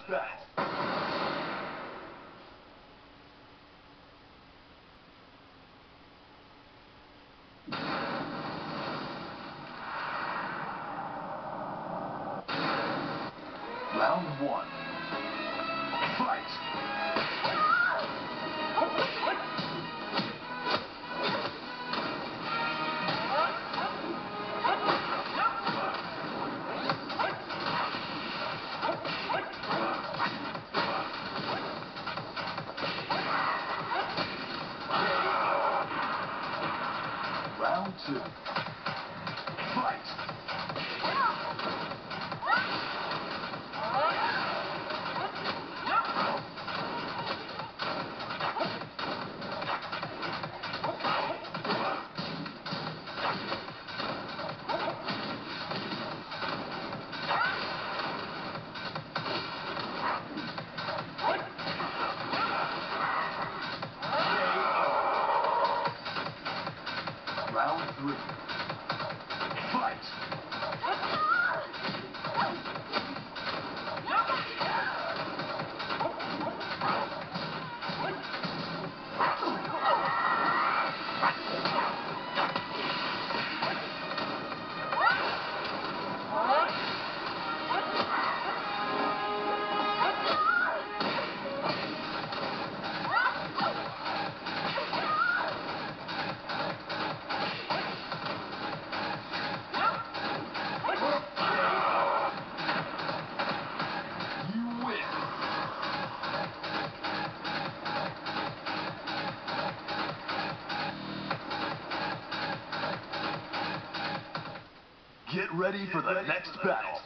Round one. Fight! Round two. Fight! Round three. Fight! Get ready for the next battle.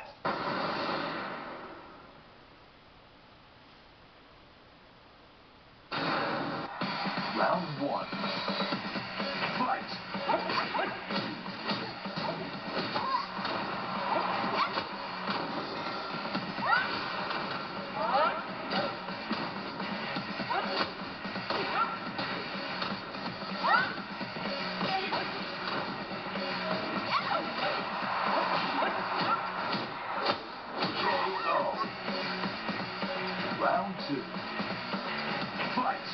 Round one. Fight! Round two. Fight!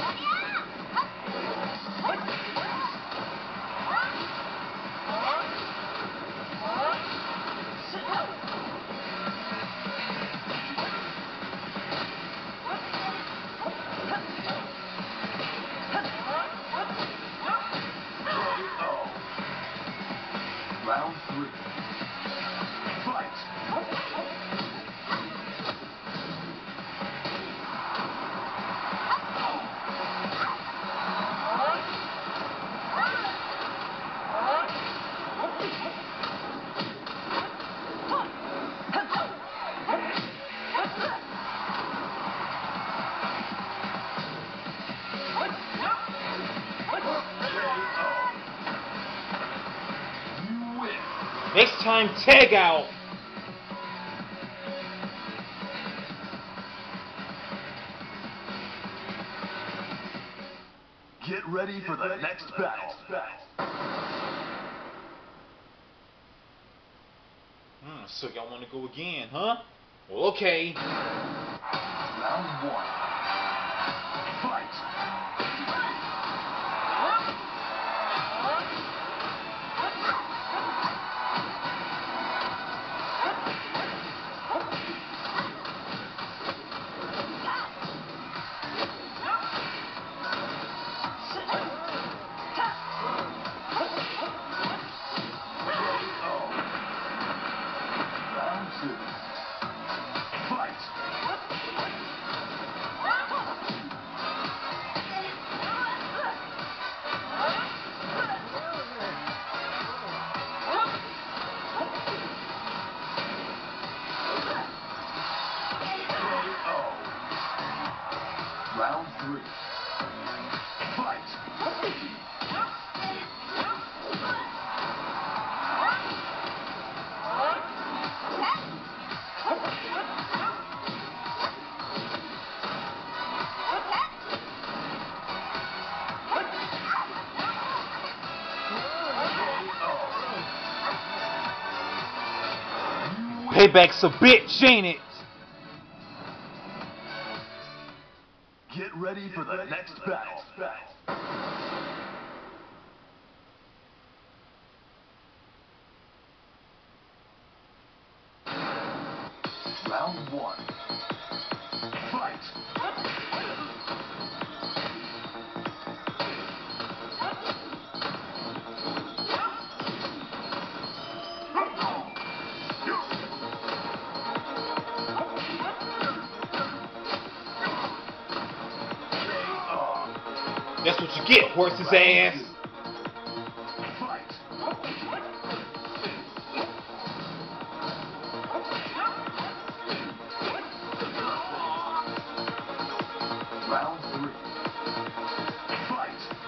Round three. Fight! Next time, tag out. Get ready for the next battle. So y'all want to go again, huh? Well, okay. Round one. Fight! Round two. Fight! Round three. Fight! Payback's a bitch, ain't it? Get ready for the next battle. Round one. Fight! That's what you get, horse's ass. Round three. Fight!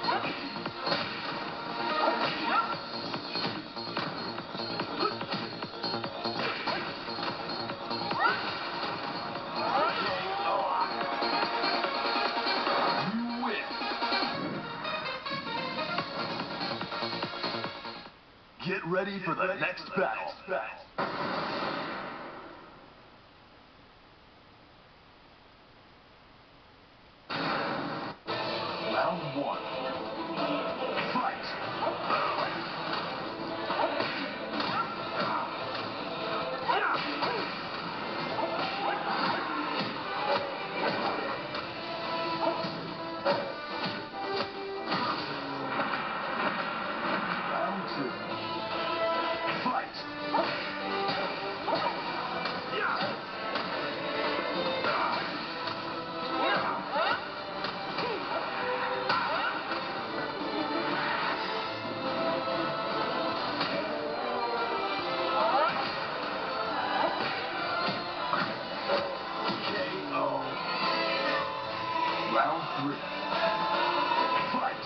You win. Get ready for the next battle. Round one. Fight! Round two. Fight! KO. Round three. Fight!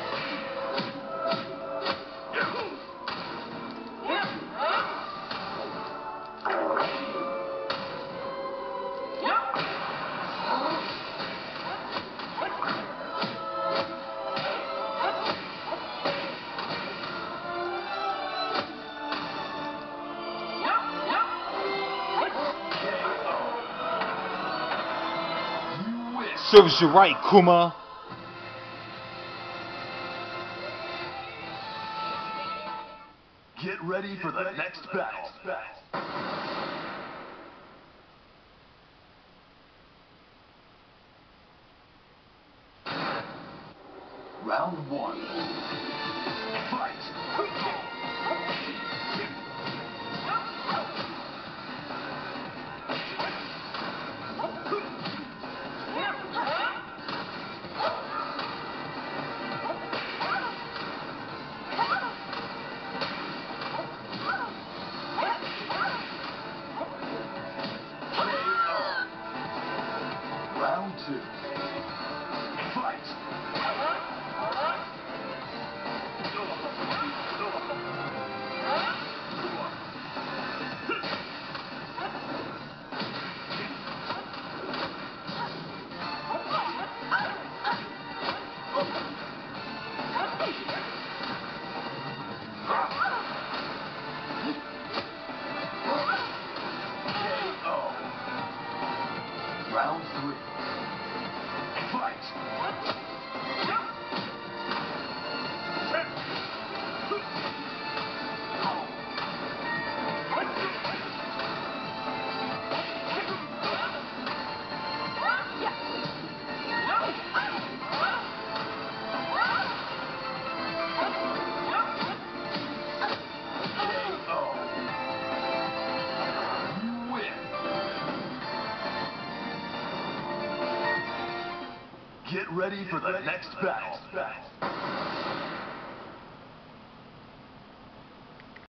You win. Serves you right, Kuma. Get ready for the next battle. Round one. Fight! Round two. Fight! KO. Round three. Fight! KO. You win. Get ready for the next battle.